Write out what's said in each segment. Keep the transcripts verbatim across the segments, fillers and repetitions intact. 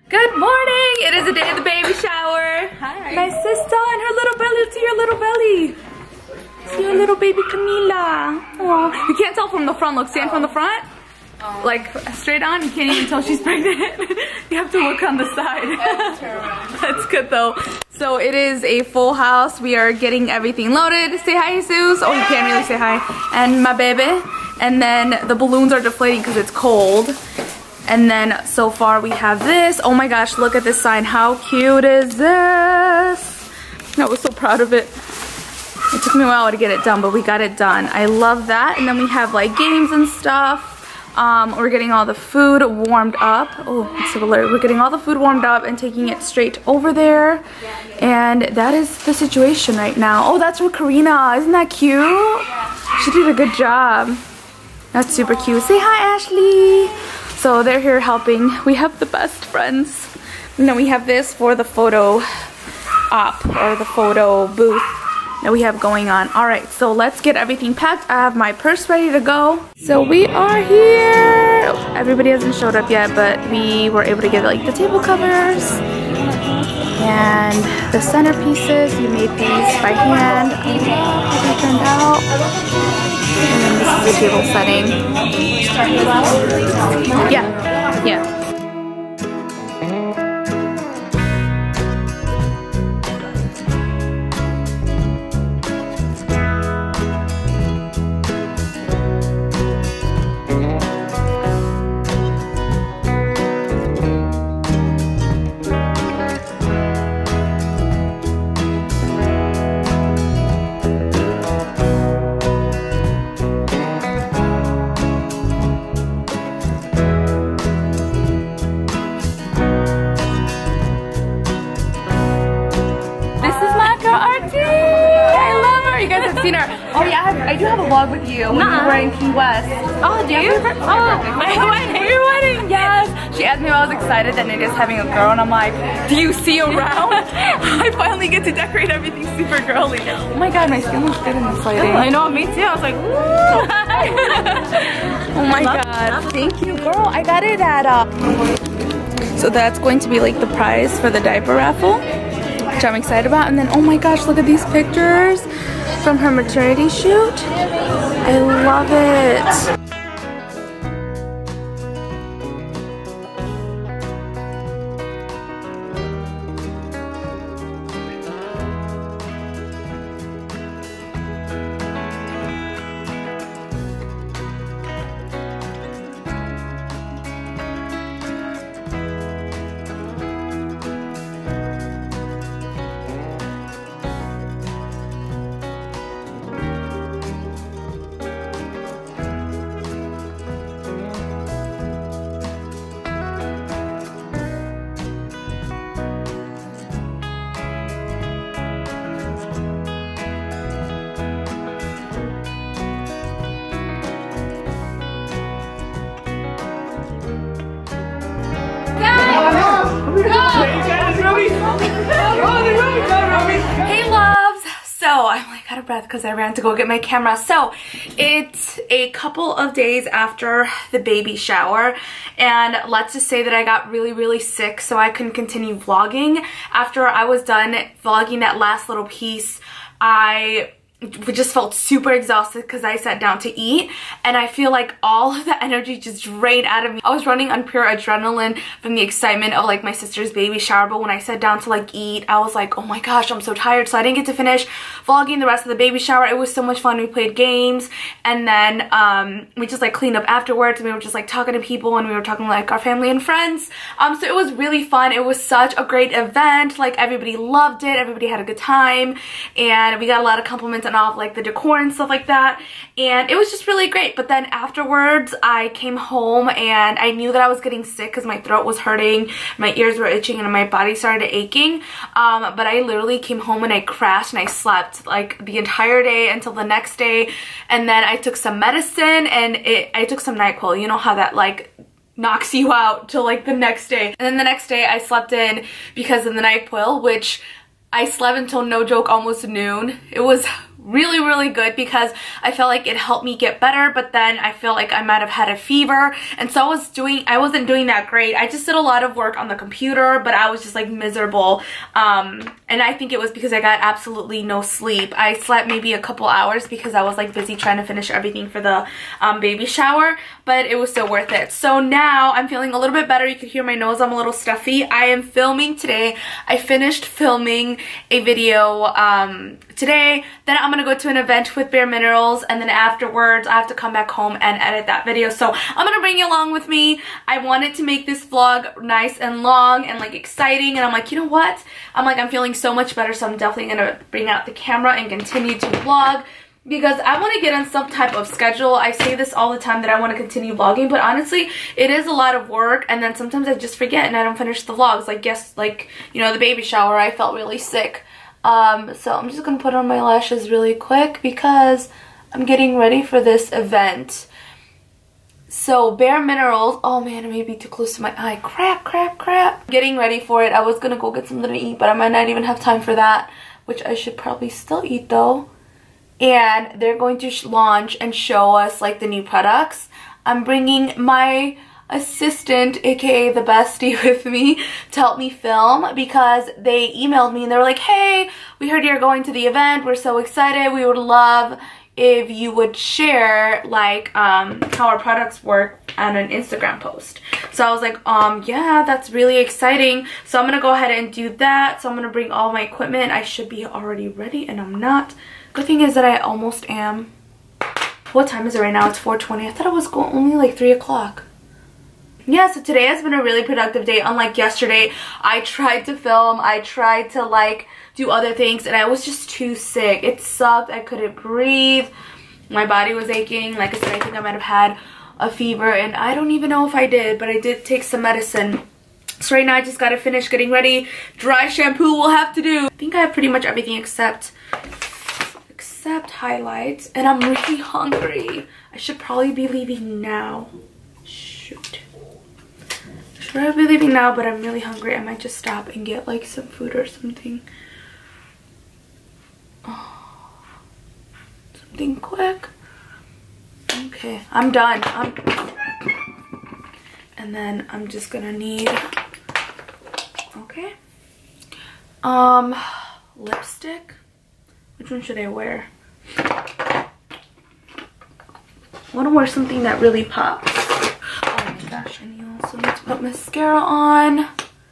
Good morning! It is the day of the baby shower. Hi. My sister and her little belly. See your little belly. See your little baby Camila. Aww. You can't tell from the front. Look, stand from the front. Oh. Like straight on. You can't even tell she's pregnant. You have to look on the side. That's good though. So it is a full house. We are getting everything loaded. Say hi, Jesus. Oh, you can't really say hi. And my baby. And then the balloons are deflating because it's cold. And then so far we have this. Oh my gosh, look at this sign. How cute is this? I was so proud of it. It took me a while to get it done, but we got it done. I love that. And then we have like games and stuff. Um, we're getting all the food warmed up. Oh, it's so alert. We're getting all the food warmed up and taking it straight over there. And that is the situation right now. Oh, that's for Karina. Isn't that cute? She did a good job. That's super cute. Say hi, Ashley. So they're here helping. We have the best friends. And then we have this for the photo op or the photo booth that we have going on. All right, so let's get everything packed. I have my purse ready to go. So we are here. Everybody hasn't showed up yet, but we were able to get like the table covers and the centerpieces. We made these by hand. I love how they turned out. And then this is the table setting. Yeah, yeah. Seen her. Oh yeah, I, have, I do have a vlog with you when you were in Key West. Oh, do you? For, for oh, my wedding. Your wedding, yes. She asked me if I was excited that Nadia's having a girl, and I'm like, do you see around? I finally get to decorate everything super girly. Oh my god, my skin looks good in this lighting. I know, me too. I was like, woo. Oh my god, thank you, girl. I got it at, uh, so that's going to be like the prize for the diaper raffle, which I'm excited about. And then, oh my gosh, look at these pictures from her maternity shoot. I love it. Hey loves! So I'm like out of breath because I ran to go get my camera. So it's a couple of days after the baby shower, and let's just say that I got really really sick, so I couldn't continue vlogging. After I was done vlogging that last little piece, I just felt super exhausted because I sat down to eat, and I feel like all of the energy just drained out of me. I was running on pure adrenaline from the excitement of like my sister's baby shower, but when I sat down to like eat, I was like, oh my gosh, I'm so tired. So I didn't get to finish vlogging the rest of the baby shower. It was so much fun. We played games, and then um, we just like cleaned up afterwards, and we were just like talking to people, and we were talking to like our family and friends. Um, so it was really fun. It was such a great event. Like everybody loved it. Everybody had a good time, and we got a lot of compliments and all of like the decor and stuff like that, and it was just really great. But then afterwards I came home and I knew that I was getting sick because my throat was hurting, my ears were itching, and my body started aching, um, but I literally came home and I crashed and I slept like the entire day until the next day, and then I took some medicine, and it I took some NyQuil. You know how that like knocks you out till like the next day, and then the next day I slept in because of the NyQuil, which I slept until, no joke, almost noon. It was really really good because I felt like it helped me get better, but then I feel like I might have had a fever, and so I was doing I wasn't doing that great. I just did a lot of work on the computer, but I was just like miserable, um and I think it was because I got absolutely no sleep. I slept maybe a couple hours because I was like busy trying to finish everything for the um, baby shower, but it was still worth it. So now I'm feeling a little bit better. You can hear my nose, I'm a little stuffy. I am filming today. I finished filming a video um today, then I'm gonna go to an event with Bare Minerals, and then afterwards I have to come back home and edit that video. So I'm gonna bring you along with me. I wanted to make this vlog nice and long and like exciting, and I'm like, you know what? I'm like, I'm feeling so much better, so I'm definitely gonna bring out the camera and continue to vlog because I want to get on some type of schedule. I say this all the time that I want to continue vlogging, but honestly, it is a lot of work, and then sometimes I just forget and I don't finish the vlogs. Like, yes, like, you know, the baby shower, I felt really sick. Um, so I'm just gonna put on my lashes really quick because I'm getting ready for this event. So Bare Minerals, oh man, it may be too close to my eye. Crap, crap, crap. Getting ready for it. I was gonna go get something to eat, but I might not even have time for that, which I should probably still eat though. And they're going to launch and show us like the new products. I'm bringing my assistant, aka the bestie, with me to help me film because they emailed me and they were like, hey, we heard you're going to the event, we're so excited, we would love if you would share like um how our products work on an Instagram post. So I was like, um yeah, that's really exciting. So I'm gonna go ahead and do that. So I'm gonna bring all my equipment. I should be already ready and I'm not. Good thing is that I almost am. What time is it right now? It's four twenty. I thought it was going only like three o'clock. Yeah, so today has been a really productive day. Unlike yesterday, I tried to film, I tried to like do other things, and I was just too sick. It sucked. I couldn't breathe. My body was aching. Like I said, I think I might have had a fever, and I don't even know if I did, but I did take some medicine. So right now I just gotta finish getting ready. Dry shampoo will have to do. I think I have pretty much everything except except highlights, and I'm really hungry. I should probably be leaving now. Shoot. Should I be leaving now, but I'm really hungry. I might just stop and get like some food or something. Oh, something quick. Okay, I'm done. I'm and then I'm just gonna need, okay, um, lipstick. Which one should I wear? I want to wear something that really pops. Oh my gosh, I need also need to put mascara on.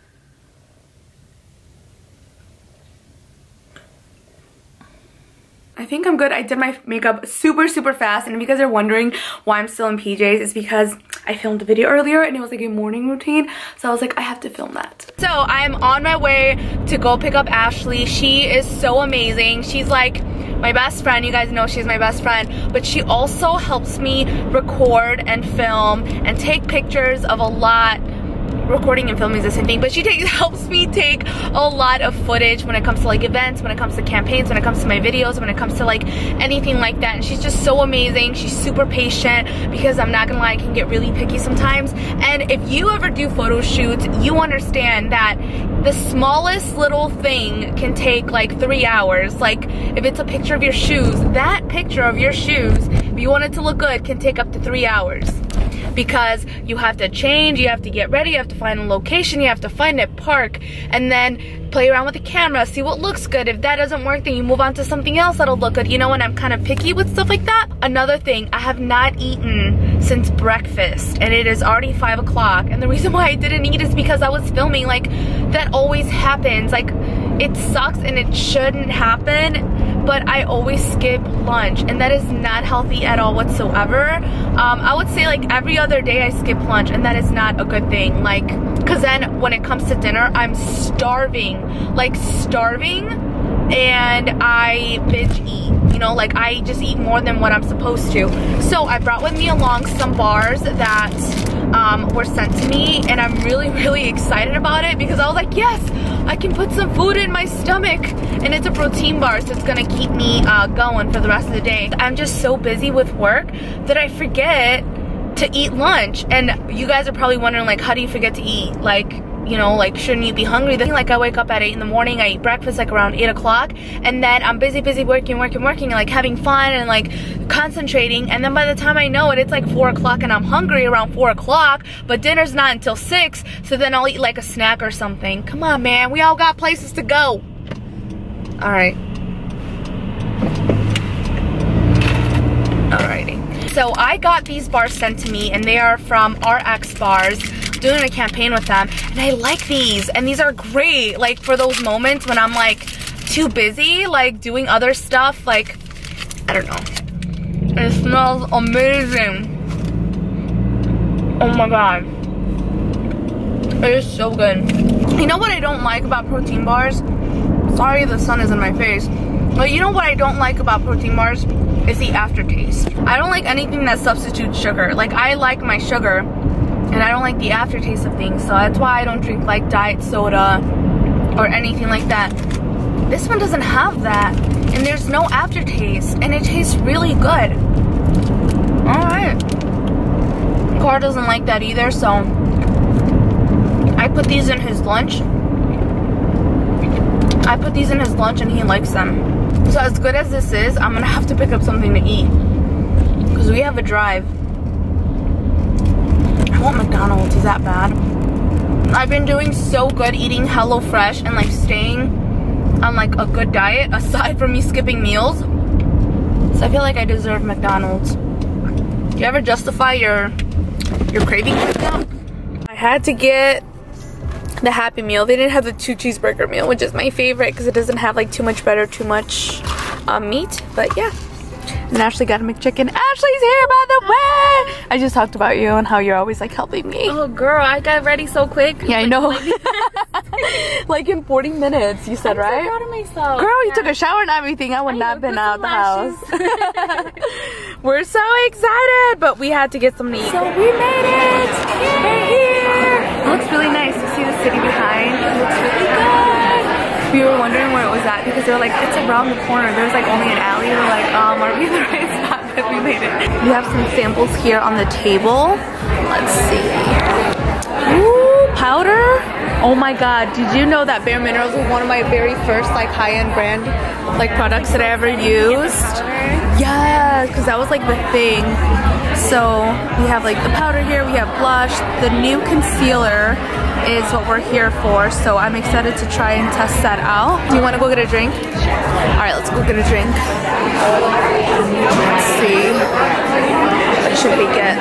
I think I'm good. I did my makeup super super fast, and if you guys are wondering why I'm still in P Js, it's because I filmed a video earlier and it was like a morning routine, so I was like, I have to film that. So I'm on my way to go pick up Ashley. She is so amazing. She's like my best friend. You guys know she's my best friend, but she also helps me record and film and take pictures of a lot. Recording and filming is the same thing, but she takes helps me take a lot of footage when it comes to like events, when it comes to campaigns, when it comes to my videos, when it comes to like anything like that. And she's just so amazing. She's super patient because I'm not gonna lie, I can get really picky sometimes. And if you ever do photo shoots, you understand that the smallest little thing can take like three hours. Like if it's a picture of your shoes, that picture of your shoes, if you want it to look good, can take up to three hours. Because you have to change, you have to get ready, you have to find a location, you have to find a park, and then play around with the camera, see what looks good. If that doesn't work, then you move on to something else that'll look good. You know, and I'm kind of picky with stuff like that. Another thing, I have not eaten since breakfast, and it is already five o'clock. And the reason why I didn't eat is because I was filming. Like, that always happens. Like, it sucks and it shouldn't happen, but I always skip lunch, and that is not healthy at all whatsoever. Um, I would say like every other day I skip lunch, and that is not a good thing. Like, cause then when it comes to dinner, I'm starving, like starving, and I binge eat. You know, like I just eat more than what I'm supposed to. So I brought with me along some bars that um, were sent to me, and I'm really, really excited about it because I was like, yes, I can put some food in my stomach, and it's a protein bar, so it's gonna keep me uh, going for the rest of the day. I'm just so busy with work that I forget to eat lunch, and you guys are probably wondering, like, how do you forget to eat? Like, you know, like, shouldn't you be hungry? Then, like, I wake up at eight in the morning, I eat breakfast like around eight o'clock, and then I'm busy, busy working, working, working, and like having fun and like concentrating, and then by the time I know it, it's like four o'clock and I'm hungry around four o'clock, but dinner's not until six, so then I'll eat like a snack or something. Come on, man, we all got places to go. All right. Alrighty. So I got these bars sent to me, and they are from R X Bars. Doing a campaign with them, and I like these, and these are great like for those moments when I'm like too busy like doing other stuff. Like, I don't know, it smells amazing. Oh my god, it is so good. You know what I don't like about protein bars? Sorry the sun is in my face, but you know what I don't like about protein bars is the aftertaste. I don't like anything that substitutes sugar. Like, I like my sugar, and I don't like the aftertaste of things, so that's why I don't drink like diet soda or anything like that. This one doesn't have that, and there's no aftertaste, and it tastes really good. Alright. Car doesn't like that either, so I put these in his lunch. I put these in his lunch and he likes them. So as good as this is, I'm gonna have to pick up something to eat, because we have a drive. I want McDonald's, is that bad? I've been doing so good eating HelloFresh and like staying on like a good diet aside from me skipping meals. So I feel like I deserve McDonald's. Do you ever justify your your cravings like that? I had to get the Happy Meal. They didn't have the two cheeseburger meal, which is my favorite because it doesn't have like too much butter, too much um, meat. But yeah. And Ashley got a McChicken. Ashley's here, by the way! I just talked about you and how you're always like helping me. Oh girl, I got ready so quick. Yeah, I know. Like in forty minutes, you said, I'm right? I'm so proud of myself. Girl, yeah. you took a shower and everything. I would I not have know, been out put the some house. We're so excited, but we had to get some to eat. So we made it! We're here! It looks really nice to see the city behind. It looks really good. We were wondering where it was at because they were like, it's around the corner. There's like only an alley. We're like, um, are we in the right spot? But we made it. We have some samples here on the table. Let's see. Ooh, powder. Oh my god, did you know that Bare Minerals was one of my very first like high-end brand like products that I ever used? Yeah, because that was like the thing. So we have like the powder here, we have blush. The new concealer is what we're here for, so I'm excited to try and test that out. Do you want to go get a drink? Alright, let's go get a drink. Let's see. What should we get?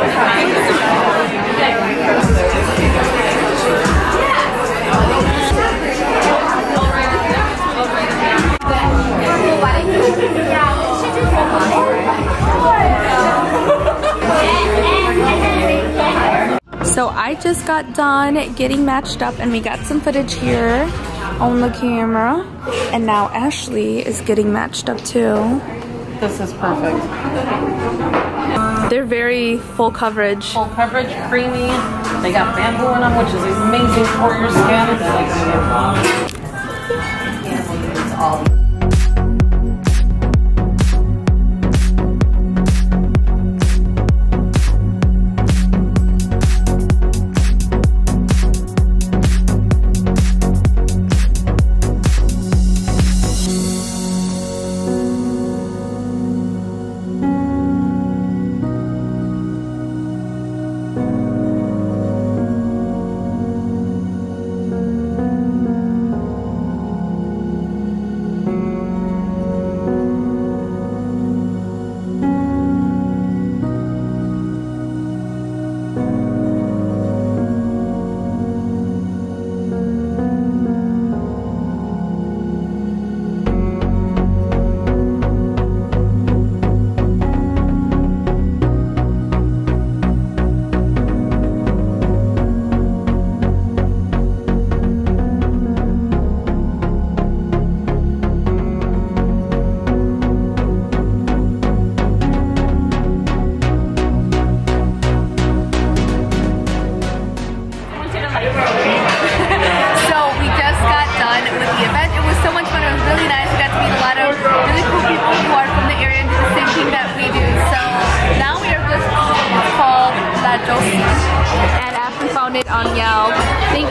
So I just got done getting matched up and we got some footage here on the camera. And now Ashley is getting matched up too. This is perfect. They're very full coverage. Full coverage, creamy. They got bamboo in them, which is amazing for your skin. It's all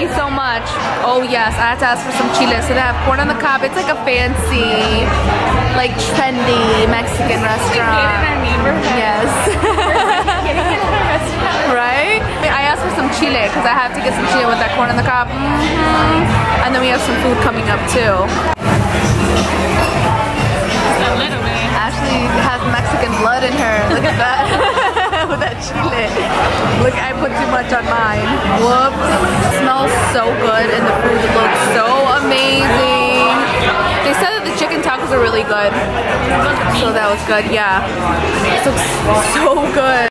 you so much. Oh yes, I had to ask for some chile. So they have corn on the cob. It's like a fancy, like trendy Mexican restaurant. Yes. Right? I asked for some chile because I have to get some chile with that corn on the cob. Mm-hmm. And then we have some food coming up too. Ashley has Mexican blood in her. Look at that. With that chile. Look, I put too much on mine. Whoops. It smells so good and the food looks so amazing. They said that the chicken tacos are really good. So that was good, yeah. It looks so good.